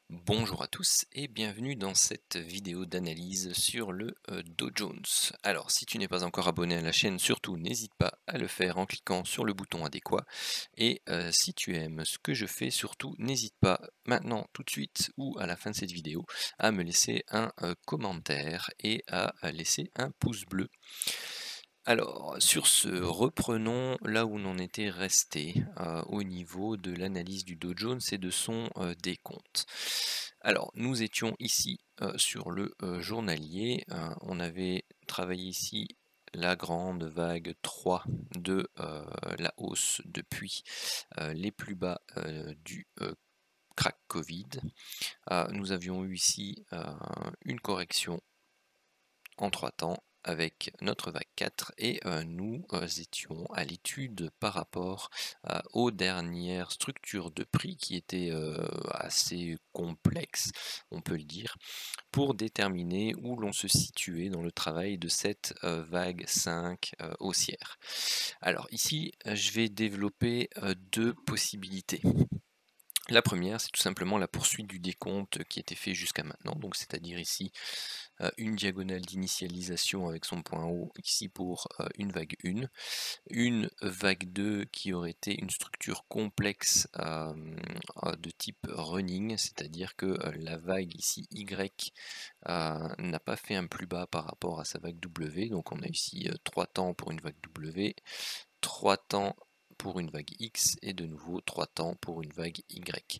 Bonjour à tous et bienvenue dans cette vidéo d'analyse sur le Dow Jones. Alors, si tu n'es pas encore abonné à la chaîne, surtout n'hésite pas à le faire en cliquant sur le bouton adéquat. Et si tu aimes ce que je fais, surtout n'hésite pas maintenant, tout de suite ou à la fin de cette vidéo, à me laisser un commentaire et à laisser un pouce bleu. Alors, sur ce, reprenons là où on en était resté au niveau de l'analyse du Dow Jones et de son décompte. Alors, nous étions ici sur le journalier. On avait travaillé ici la grande vague 3 de la hausse depuis les plus bas du crack Covid. Nous avions eu ici une correction en 3 temps avec notre vague 4 et nous étions à l'étude par rapport aux dernières structures de prix qui étaient assez complexes, on peut le dire, pour déterminer où l'on se situait dans le travail de cette vague 5 haussière. Alors ici, je vais développer deux possibilités. La première, c'est tout simplement la poursuite du décompte qui était fait jusqu'à maintenant, donc c'est-à-dire ici une diagonale d'initialisation avec son point haut ici pour une vague 1, une vague 2 qui aurait été une structure complexe de type running, c'est-à-dire que la vague ici Y n'a pas fait un plus bas par rapport à sa vague W, donc on a ici 3 temps pour une vague W, 3 temps pour une vague X et de nouveau 3 temps pour une vague Y.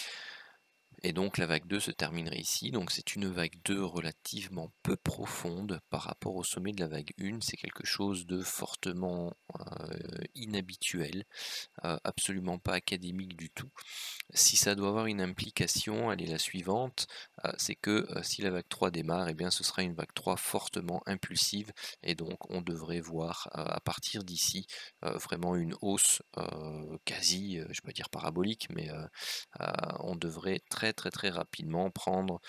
Et donc la vague 2 se terminerait ici, donc c'est une vague 2 relativement peu profonde par rapport au sommet de la vague 1, c'est quelque chose de fortement inhabituel, absolument pas académique du tout. Si ça doit avoir une implication, elle est la suivante, c'est que si la vague 3 démarre, eh bien ce sera une vague 3 fortement impulsive et donc on devrait voir à partir d'ici vraiment une hausse quasi, je ne vais pas dire parabolique, mais on devrait très rapidement prendre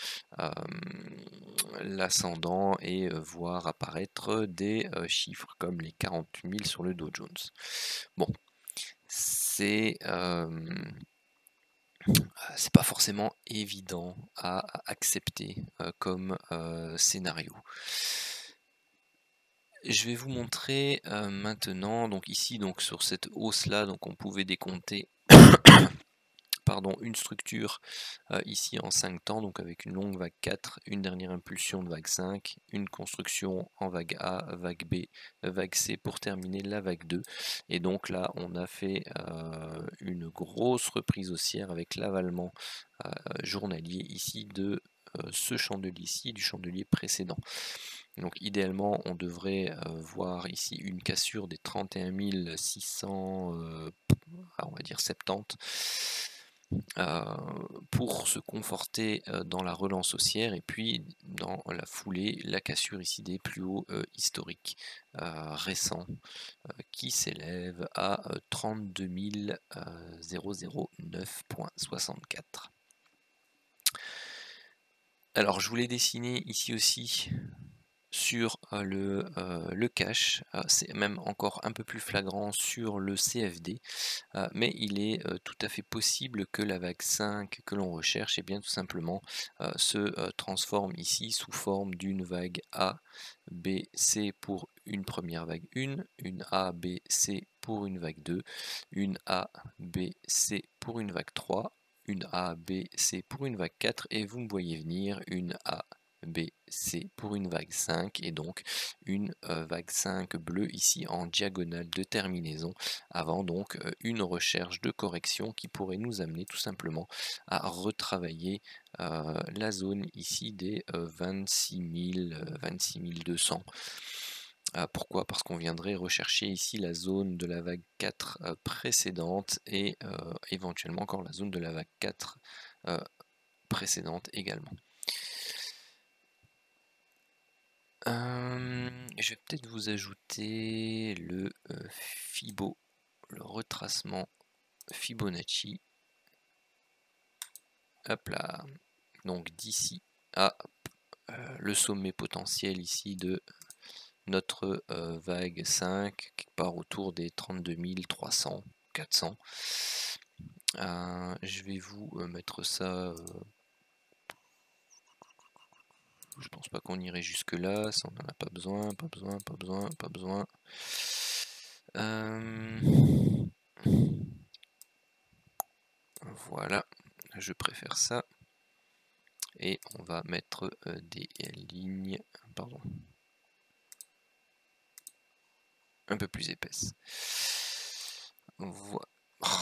l'ascendant et voir apparaître des chiffres comme les 40 000 sur le Dow Jones. Bon, c'est pas forcément évident à accepter comme scénario. Je vais vous montrer maintenant, donc ici, donc sur cette hausse là, donc on pouvait décompter pardon, une structure ici en 5 temps, donc avec une longue vague 4, une dernière impulsion de vague 5, une construction en vague A, vague B, vague C pour terminer la vague 2. Et donc là, on a fait une grosse reprise haussière avec l'avalement journalier ici de ce chandelier-ci, du chandelier précédent. Donc idéalement, on devrait voir ici une cassure des 31 600, on va dire 70, pour se conforter dans la relance haussière et puis dans la foulée, la cassure ici des plus hauts historiques récents qui s'élèvent à 32 009,64. Alors je voulais dessiner ici aussi sur le cash, c'est même encore un peu plus flagrant sur le CFD, mais il est tout à fait possible que la vague 5 que l'on recherche, et bien tout simplement se transforme ici sous forme d'une vague A, B, C pour une première vague 1, une A, B, C pour une vague 2, une A, B, C pour une vague 3, une A, B, C pour une vague 4, et vous me voyez venir une A, B, C pour une vague 5 et donc une vague 5 bleue ici en diagonale de terminaison avant donc une recherche de correction qui pourrait nous amener tout simplement à retravailler la zone ici des 26 000, 26 200. Pourquoi? Parce qu'on viendrait rechercher ici la zone de la vague 4 précédente et éventuellement encore la zone de la vague 4 précédente également. Je vais peut-être vous ajouter le Fibo, le retracement Fibonacci. Hop là. Donc d'ici à le sommet potentiel ici de notre vague 5, quelque part autour des 32 300, 400. Je vais vous mettre ça je pense pas qu'on irait jusque là, ça on n'en a pas besoin, pas besoin. Voilà, je préfère ça. Et on va mettre des lignes, pardon, un peu plus épaisses. Voilà.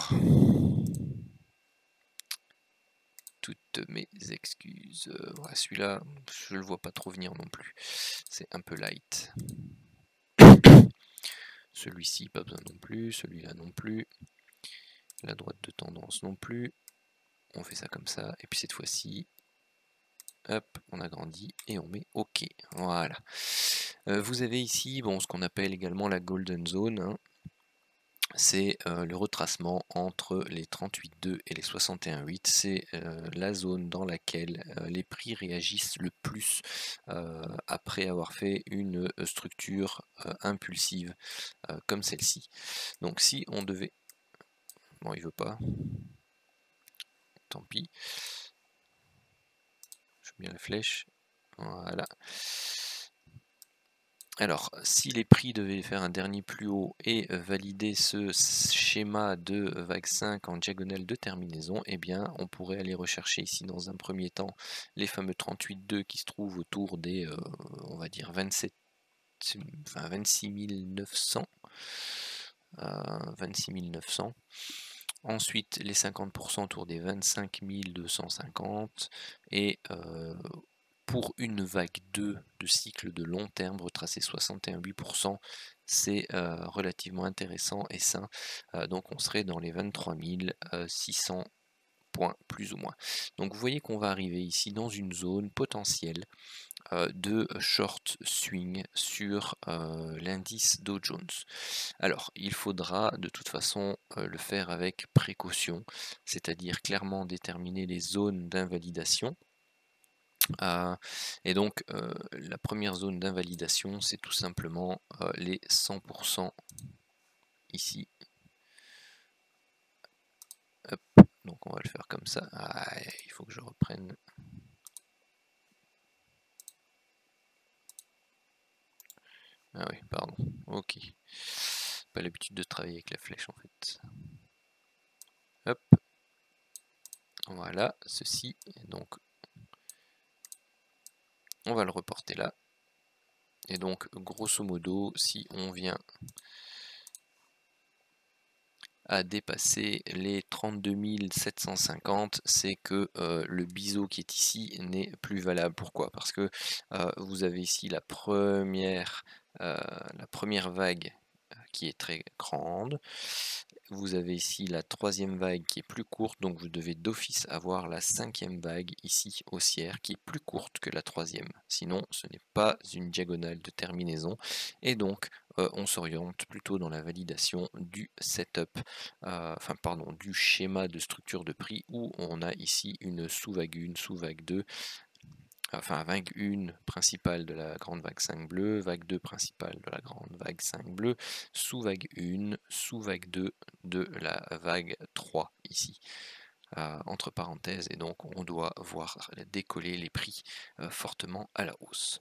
Toutes mes excuses. Voilà, celui-là, je le vois pas trop venir non plus. C'est un peu light. Celui-ci, pas besoin non plus. Celui-là non plus. La droite de tendance non plus. On fait ça comme ça. Et puis cette fois-ci, hop, on agrandit et on met OK. Voilà. Vous avez ici bon, ce qu'on appelle également la Golden Zone. Hein. C'est le retracement entre les 38,2 et les 61,8. C'est la zone dans laquelle les prix réagissent le plus après avoir fait une structure impulsive comme celle-ci. Donc si on devait... Bon, il veut pas. Tant pis. Je mets la flèche. Voilà. Alors, si les prix devaient faire un dernier plus haut et valider ce schéma de vague 5 en diagonale de terminaison, eh bien, on pourrait aller rechercher ici dans un premier temps les fameux 38,2 qui se trouvent autour des, on va dire, 26 900. 26 900. Ensuite, les 50% autour des 25 250 et pour une vague 2 de cycle de long terme, retracer 61,8%, c'est relativement intéressant et sain. Donc on serait dans les 23 600 points plus ou moins. Donc vous voyez qu'on va arriver ici dans une zone potentielle de short swing sur l'indice Dow Jones. Alors, il faudra de toute façon le faire avec précaution, c'est-à-dire clairement déterminer les zones d'invalidation. Et donc, la première zone d'invalidation, c'est tout simplement les 100% ici. Hop, donc on va le faire comme ça. Ah, il faut que je reprenne. Ah oui, pardon. Ok. Pas l'habitude de travailler avec la flèche en fait. Hop. Voilà, ceci. Donc, on va le reporter là. Et donc, grosso modo, si on vient à dépasser les 32 750, c'est que le biseau qui est ici n'est plus valable. Pourquoi? Parce que vous avez ici la première vague qui est très grande. Vous avez ici la troisième vague qui est plus courte, donc vous devez d'office avoir la cinquième vague ici haussière qui est plus courte que la troisième. Sinon, ce n'est pas une diagonale de terminaison et donc on s'oriente plutôt dans la validation du setup, du schéma de structure de prix où on a ici une sous-vague 1, sous-vague 2, enfin vague 1 principale de la grande vague 5 bleue, vague 2 principale de la grande vague 5 bleue, sous-vague 1, sous-vague 2 de la vague 3 ici. Entre parenthèses, et donc on doit voir décoller les prix fortement à la hausse.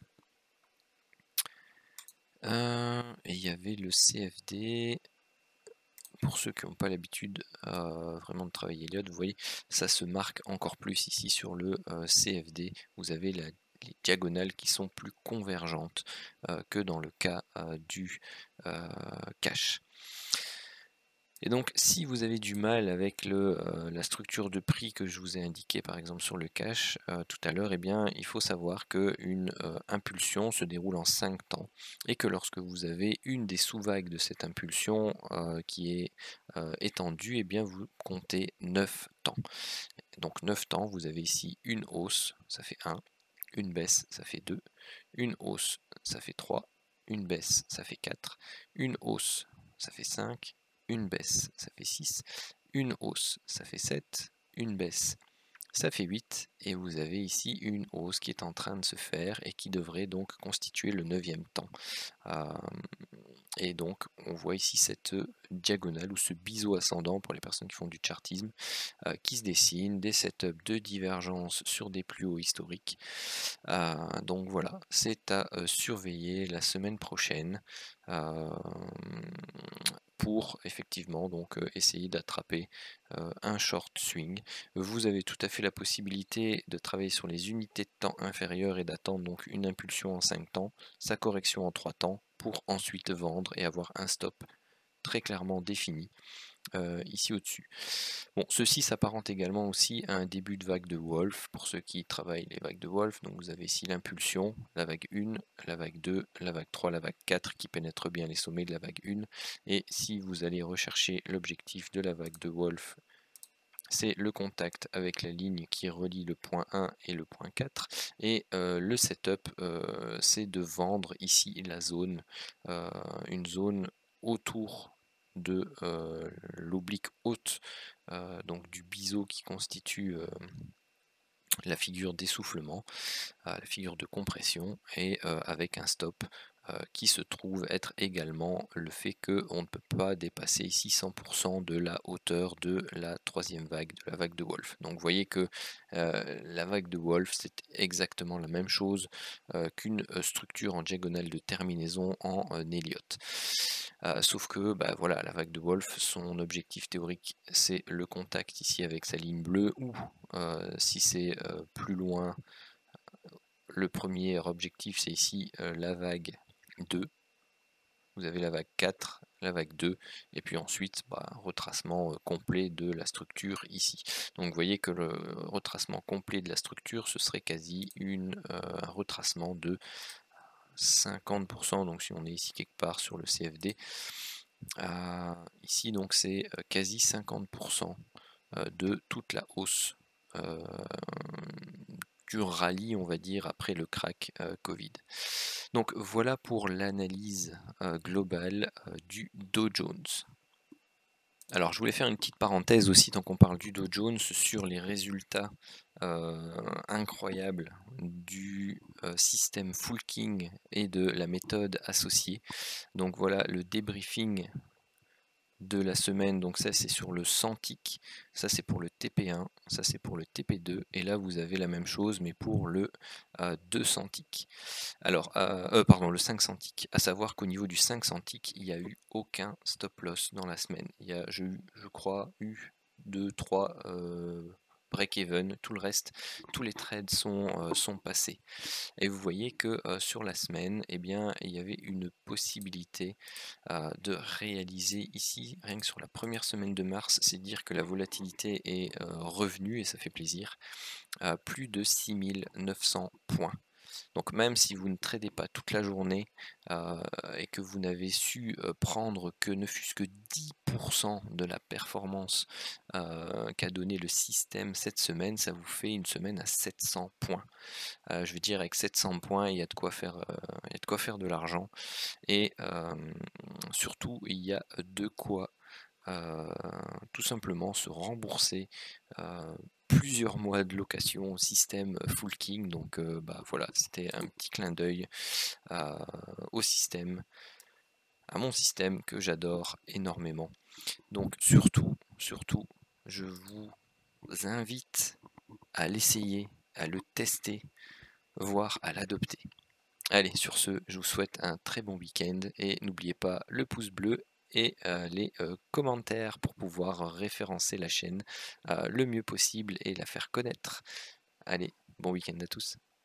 Et il y avait le CFD. Pour ceux qui n'ont pas l'habitude vraiment de travailler Elliott, vous voyez, ça se marque encore plus ici sur le CFD. Vous avez les diagonales qui sont plus convergentes que dans le cas du cash. Et donc, si vous avez du mal avec la structure de prix que je vous ai indiqué, par exemple sur le cash tout à l'heure, eh bien, il faut savoir qu'une impulsion se déroule en 5 temps et que lorsque vous avez une des sous-vagues de cette impulsion qui est étendue, eh bien, vous comptez 9 temps. Donc 9 temps, vous avez ici une hausse, ça fait 1, une baisse, ça fait 2, une hausse, ça fait 3, une baisse, ça fait 4, une hausse, ça fait 5, une baisse, ça fait 6, une hausse, ça fait 7, une baisse, ça fait 8 et vous avez ici une hausse qui est en train de se faire et qui devrait donc constituer le 9e temps. Et donc on voit ici cette diagonale ou ce biseau ascendant pour les personnes qui font du chartisme qui se dessine, des setups de divergence sur des plus hauts historiques. Donc voilà, c'est à surveiller la semaine prochaine pour effectivement donc essayer d'attraper un short swing. Vous avez tout à fait la possibilité de travailler sur les unités de temps inférieures et d'attendre donc une impulsion en 5 temps, sa correction en 3 temps, pour ensuite vendre et avoir un stop très clairement défini ici au-dessus. Bon, ceci s'apparente également aussi à un début de vague de Wolf pour ceux qui travaillent les vagues de Wolf. Donc vous avez ici l'impulsion, la vague 1, la vague 2, la vague 3, la vague 4 qui pénètrent bien les sommets de la vague 1. Et si vous allez rechercher l'objectif de la vague de Wolf, c'est le contact avec la ligne qui relie le point 1 et le point 4. Et le setup, c'est de vendre ici la zone, une zone autour de l'oblique haute, donc du biseau qui constitue la figure d'essoufflement, la figure de compression, et avec un stop qui se trouve être également le fait qu'on ne peut pas dépasser ici 100% de la hauteur de la troisième vague, de la vague de Wolf. Donc vous voyez que la vague de Wolf, c'est exactement la même chose qu'une structure en diagonale de terminaison en Elliott. Sauf que bah, voilà, la vague de Wolf, son objectif théorique, c'est le contact ici avec sa ligne bleue, ou si c'est plus loin, le premier objectif, c'est ici la vague 2. Vous avez la vague 4, la vague 2, et puis ensuite, retracement complet de la structure ici. Donc vous voyez que le retracement complet de la structure, ce serait quasi un retracement de 50%. Donc si on est ici quelque part sur le CFD, ici donc c'est quasi 50% de toute la hausse du rallye, on va dire, après le crack Covid. Donc voilà pour l'analyse globale du Dow Jones. Alors je voulais faire une petite parenthèse aussi tant qu'on parle du Dow Jones sur les résultats incroyables du système Fulking et de la méthode associée. Donc voilà le débriefing de la semaine, donc ça c'est sur le 100 tick, ça c'est pour le TP1, ça c'est pour le TP2, et là vous avez la même chose mais pour le 200 tick. Alors, pardon, le 500 tick, à savoir qu'au niveau du 500 tick, il n'y a eu aucun stop loss dans la semaine. Il y a, je crois, eu 2-3 break-even, tout le reste, tous les trades sont passés. Et vous voyez que sur la semaine, eh bien, il y avait une possibilité de réaliser ici, rien que sur la première semaine de mars, c'est dire que la volatilité est revenue, et ça fait plaisir, à plus de 6900 points. Donc même si vous ne tradez pas toute la journée et que vous n'avez su prendre que ne fût-ce que 10% de la performance qu'a donné le système cette semaine, ça vous fait une semaine à 700 points. Je veux dire, avec 700 points, il y a de quoi faire, de l'argent, et surtout il y a de quoi tout simplement se rembourser plusieurs mois de location au système Fulking. Donc voilà, c'était un petit clin d'œil au système, à mon système que j'adore énormément. Donc surtout, je vous invite à l'essayer, à le tester, voire à l'adopter. Allez, sur ce, je vous souhaite un très bon week-end et n'oubliez pas le pouce bleu et les commentaires pour pouvoir référencer la chaîne le mieux possible et la faire connaître. Allez, bon week-end à tous.